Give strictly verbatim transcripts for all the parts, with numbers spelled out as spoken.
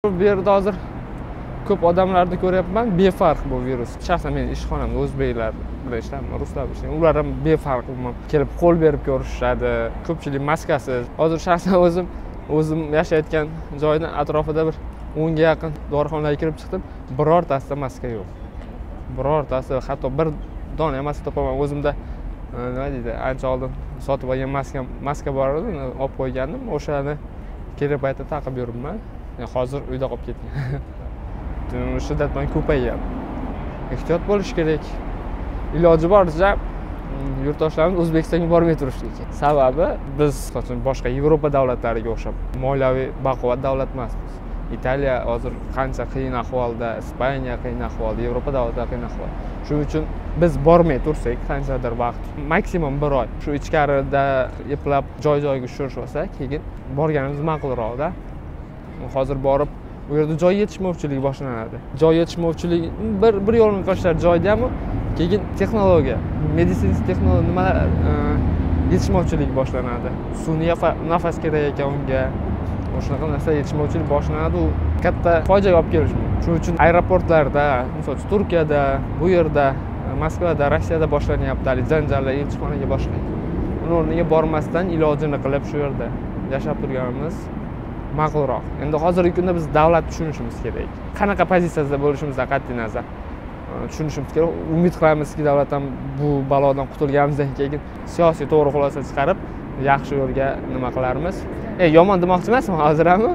Bu yerda hozir ko'p odamlarni ko'ryapman, befarq bu virus. Shaxsan men ishxonamda o'zbeklar bilan ishlayman, ruslar bilan ishlayman. Ular ham befarq umuman kelib qo'l berib ko'rishadi. Ko'pchilik maskasiz. Hozir shaxsan o'zim o'zim yashayotgan joydan atrofida bir o'nga yaqin dorixonaga kirib chiqdim. Birortasida maska yo'q. Birortasi, hatto bir dona maska topaman. O'zimda nima deydi, ancha oldin sotib olgan maska maska bor edi, olib qo'ygandim. O'shani kerak paytda taqib yuribman. Hozir uyda qolib ketgan. Shiddat bilan ko'payyapti. Ehtiyot bo'lish kerak. Iloji boricha yurtdoshlarimiz O'zbekistonga bormay turishlik. Sababi biz boshqa Yevropa davlatlariga o'xshab moliyaviy baquvvat davlat emasmiz. Italiya hozir qancha qiyin ahvolda, Ispaniya qiyin ahvolda, Yevropa davlatlari qiyin ahvolda. Shuning uchun biz bormay tursak, qanchadir vaqt, maksimum bir oy shu ichkarida eplab joy-joyga tushirish olsak, keyin borganimiz ma'qulroqda. Hozir borib u yerda joy yetishmovchiligi boshlanadi. Joy yetishmovchiligi bir bir yo'lni qo'shlar joyda ham, keyin texnologiya, meditsinsk texnologiya nimalar yetishmovchiligi boshlanadi. Sun'iy nafas kerak ekan unga. O'shanaqa narsa yetishmovchilik boshlanadi, u katta fojiaga olib kelishi mumkin. Shuning uchun aeroportlarda, masalan, Turkiyada, bu yerda, Moskvada, Rossiyada boshlanyapti janjallar, elchixonaga boshqa. Uning o'rniga bormasdan ilojini qilib shu yerda yashab turganimiz ma'qulroq. Endi hozirgi kunda biz davlat tushunishimiz kerak. Qanaqa pozitsiyada bo'lishimizdan qat'iy nazar tushunishimiz kerak. Umid qilamizki, davlat ham bu balodan qutulganimizdan keyin siyosiy to'g'ri xulosa chiqarib, yaxshi yo'lga nima qilarmiz. E, yomon demoqchi emasman hozir ham.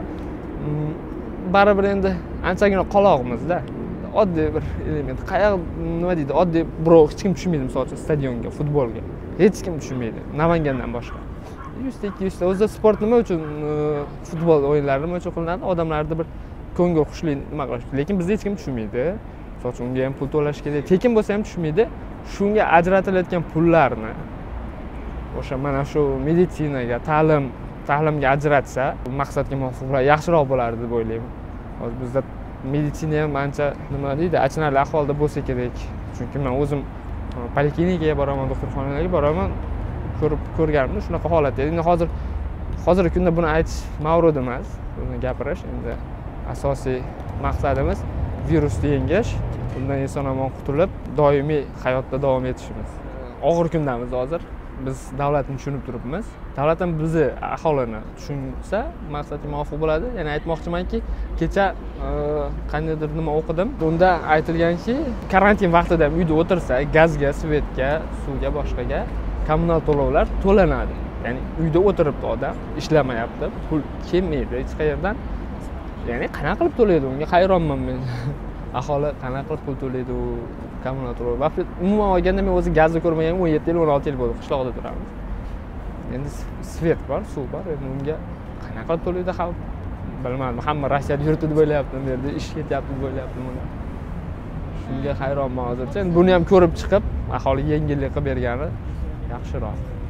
Baribir endi anchagina qaloqmizda. Oddiy bir element. Qayoq nima deydi? Oddiy birov hech kim tushmaydi, masalan, stadionga, futbolga. Hech kim tushmaydi, Namangandan boshqa. yuz ta ikki yuz ta o'zida sport nima uchun, futbol o'yinlari nima uchun qilinadi? Odamlarni bir ko'ngil xushlik nima qilish. Lekin bizda hech kim tushmaydi. Masalan, unga ham pul to'lash kerak. Tekin bo'lsa ham tushmaydi. Shunga ajratilayotgan pullarni o'sha mana shu meditsinaga, ta'lim, ta'limga ajratsa, maqsadga muvofiq bo'lar, yaxshiroq bo'lardi deb o'ylayman. Hozir bizda meditsina ham ancha nima deydi, achinarli ahvolda bo'lsa kerak. Chunki men o'zim poliklinikaga boraman, doktorxonalarga boraman, ko'rib ko'rganimda shunaqa holat edi. Endi hozir hozirgi kunda buni aytish mavrud emas, buni gapirish. Endi asosiy maqsadimiz virusni yengish, bundan eson-omon qutulib, doimiy hayotda davom etishimiz. Og'ir kundamiz hozir. Biz davlatni tushunib turibmiz. Davlat ham bizni aholini tushunsa, maqsadga muvofiq bo'ladi. Ya'ni aytmoqchimanki, kecha qandaydir nima o'qidim. Unda aytilganki, karantin vaqtida ham uyda o'tirsa, gazga, svetga, suvga, boshqaga kommunal to'lovlar to'lanadi. Ya'ni uyda o'tiribdi odam, ishlamayapti, pul kelmaydi hech qayerdan. Ya'ni qanaqa qilib to'laydi unga hayronman men. Aholi qanaqa qilib pul to'laydi u kommunal to'lov. Va umuman olganda men o'zi gazni ko'rmagan o'n yetti yil, o'n olti yil bo'ldi, qishloqda turamiz. Endi svet bor, suv bor, endi unga qanaqa qilib to'laydi xalq? Bilmadim, hamma Rossiyada yuribdi deb o'ylayapti, bu yerda ish ketyapti deb o'ylayaptim uni. Shunga hayronman hozircha. Endi buni ham ko'rib chiqib, aholiga yengillik qilib bergani yaxshiroq.